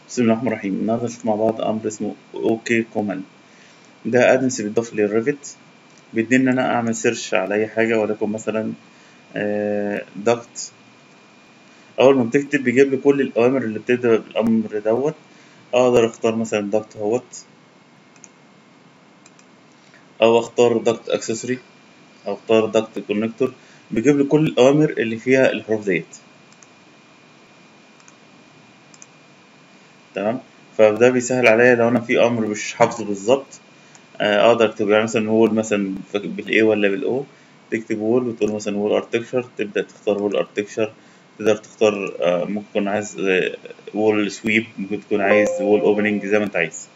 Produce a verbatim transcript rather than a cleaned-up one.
بسم الله الرحمن الرحيم. النهارده نشوف مع بعض امر اسمه اوكي كوماند. ده ادنس بيتضاف للريفت، بيديني ان انا اعمل سيرش على اي حاجه، ولكن مثلا دكت. اول ما بتكتب بيجيب لي كل الاوامر اللي بتبدا بالامر دوت. اقدر اختار مثلا دكت اهوت، او اختار دكت اكسسوري، او اختار دكت كونكتور. بيجيب لي كل الاوامر اللي فيها الحروف ديت. تمام. فده بيسهل عليا لو انا في امر مش حافظه بالظبط. آه، اقدر اكتب يعني مثلا وول مثلا بالاي ولا بالاو. تكتب وول وتقول مثلا وول ارتكشر، تبدا تختار وول ارتكشر. تقدر تختار آه، ممكن تكون عايز وول سويب، ممكن تكون عايز وول اوبننج، زي ما انت عايز.